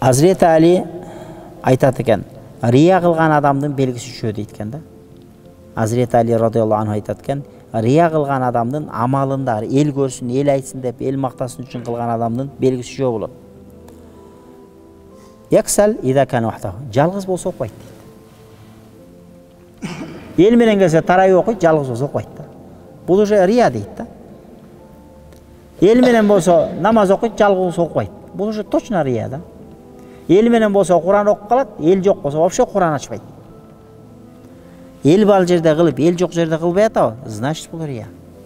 Hazreti Ali айтат екен, рия қылған адамдың белгісі үшеу дейді екен да. Hazreti Ali радиаллаху анху айтат екен, рия қылған адамдың амалында ел көрсін, ел айтсын деп, ел мақтасын үшін қылған адамдың белгісі үшеу болады. Яксал ида кан вахтаху, жалғыз болса оқпайды дейді. Ел менен келсе тарай оқиды, жалғыз болса оқпайды да. Бұл уже рия дейді да. Ел менен болса намаз оқиды, жалғыз болса оқпайды. Бұл уже точно рия да. Ел менен болса Құран оқып қалады, ел жоқ болса вообще Құран ашпайды. Ел бар жерде қылып, ел жоқ жерде қылбай атау, значит бұл рия.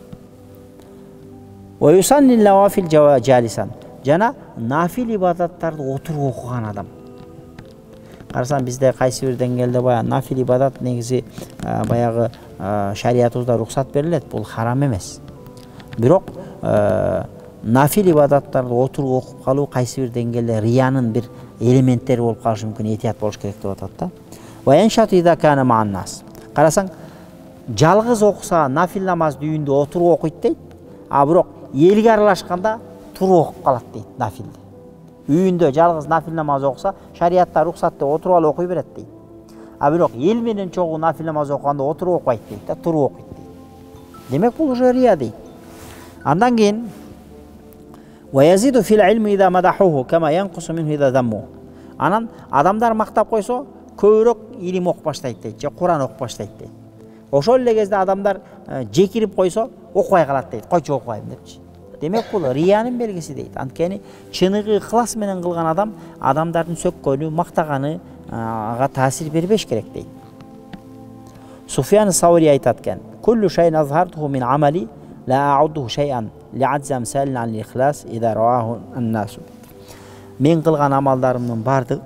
Уайусанни лавафил жалисан. Жана нафил ибадаттарды отырып оқыған адам. Қарасаң бізде қайсы бір деңгейде баяғы нафил ибадат негізі баяғы шариатымызда рұқсат беріледі, бұл харам емес. Бирок нафил ибадаттарды отырып оқып қалу қайсы бір деңгейде рияның бір элементтері болып қалышы мүмкін, етият болуш керек деп атат да. Ваяншату ида кана мааннас. Қарасаң, жалғыз оқыса нафил намаз үйінде отырып оқиды дейді, а бирок елге аралашқанда тұрып оқып қалады дейді нафилді. Үйінде жалғыз нафил намаз оқыса, шариатта рұқсатты отырып алып оқи береді дейді. А бирок ел менен чогуу нафил намаз оқығанда отырып оқпайды дейді, тұрып оқиды дейді. Демек бұл уже рия дейді. Андан кейін وَيَزِيدُ فِي الْعِلْمِ إِذَا مَدَحُوهُ كَمَا يَنْقُصُ مِنْهُ إِذَا ذَمُّهُ. Анан адамдар мақтап қойса, көбірек илим оқып баштайды дейді, же Құран оқып баштайды дейді. Ошол эле кезде адамдар жекирип қойса, оқпай қалады дейді, койчу оқпайм депчи. Демек бұл рияның белгісі дейді. Анткени чыныгы ықылас менен кылган адам адамдардын сөккөнү, мактаганы ага таасир бербеш керек дейді. Суфиян Саури айтат экен, "Куллу шай'ин азхартуху мин амали ла а'уддуху шай'ан ли'адзи амсалин ан ихлас ида раваху ан-насу." Мен кылган амалдарымдын бардыгы,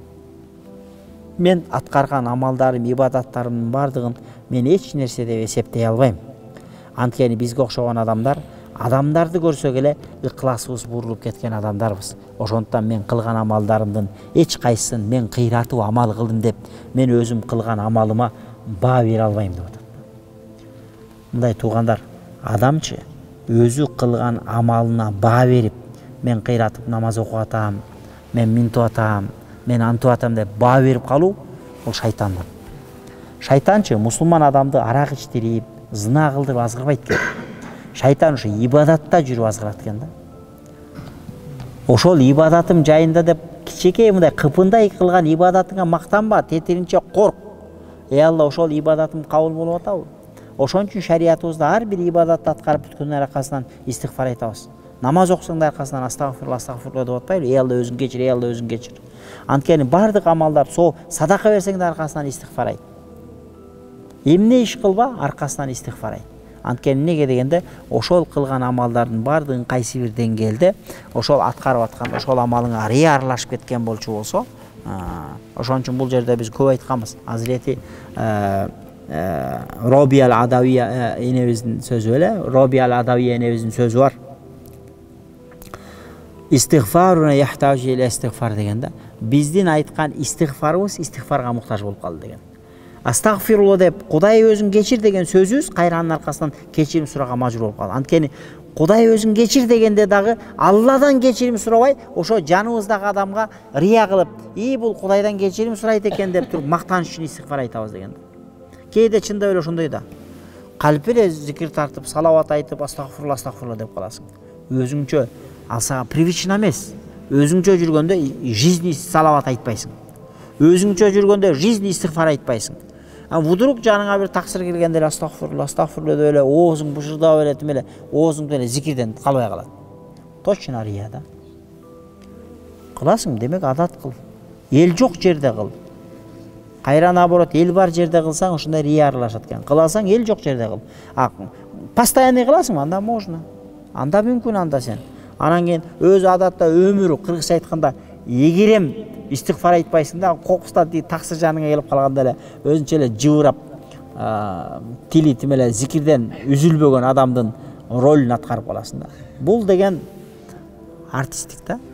мен аткарган амалдарым, ибадаттарымдын бардыгын мен эч нерсе деп эсептей албайм. Анткени бизге окшогон адамдарды көрсөк эле ыкыласыбыз бурулуп кеткен адамдарбыз. Ошондуктан мен кылган амалдарымдын эч кайсысын мен кыйратуу амал кылдым деп, мен өзүм кылган амалыма баа бере албайм деп атат. Мындай туугандар, адамчы өзү кылган амалына баа берип, мен кыйратып намаз окуп атам, мен минтип атам, мен антип атам деп баа берип калуу бул шайтандан. Шайтанчы мусулман адамды арак ичтирип, зына кылдырып азгырбайт экен. Шайтан ушу ибадатта жүрүп азгырат экен да. Ошол ибадатым жайында деп кичекей мындай кыпындай кылган ибадатыңа мактанба, тетиринче корк. Алла ошол ибадатым кабыл болуп атабы? Ошон үчүн шариатыбызда ар бир ибадатты аткарып бүткөндүн аркасынан истигфар айтабыз. Намаз окусаң да аркасынан астагфирулла деп атпайбы? Алла өзүң кечир, Алла өзүң кечир. Анткени бардык амалдар садака берсең да аркасынан истигфар айт. Эмне иш кылба, аркасынан истигфар айт. Анткени неге дегенде, ошол кылган амалдардын бардыгын кайсы бир деңгээлде ошол аткарып аткан, ошол амалыңа рия аралашып кеткен болчу болсо, ошон үчүн бул жерде биз көп айтканбыз. Азирети Роби ал-Адавия энебиздин сөзү эле, Роби ал-Адавия энебиздин сөзү бар. Истигфаруна яхтажу иля истигфар дегенде, биздин айткан истигфарыбыз истигфарга муктаж болуп калды деген. Астагфирулла деп Кудай өзүң кечир деген сөзүбүз кайранын аркасынан кечирим сурага мажбур болуп калды. Анткени Кудай өзүң кечир дегенде дагы Алладан кечирим сурабай, ошо жаныбыздагы адамга рия кылып, бул Кудайдан кечирим сурайт экен деп туруп мактаныч үчүн истигфар айтабыз деген. Кээде чындап эле ошондой да. Калп эле зикир тартып, салават айтып, астагфирулла деп каласың. Өзүңчө алсага привычна эмес. Өзүңчө жүргөндө жизни салават айтпайсың. Өзүңчө жүргөндө жизни истигфар айтпайсың. Вдруг жаныңа бир таксир келгенде астагфирулла деп эле оозуң бышырдап эле, тим эле оозуң эле зикирден калбай калат. Точно рия да. Кыласың, демек адат кыл. Эл жок жерде кыл. Кайра наоборот, эл бар жерде кылсаң, ошондой рия аралашат экен. Кыласаң, эл жок жерде кыл. Постоянный кыласың, анда можно. Анда мүмкүн, анда сен. Анан кийин өз адатта өмүрү, кыргызча айтканда, эгерем истигфар айтпайсың да, кокустан таксыр жаныңа келип калганда эле өзүнчө эле жыбырап, тили тим эле зикирден үзүлбөгөн адамдын ролун аткарып каласың да. Бул деген артисттик да.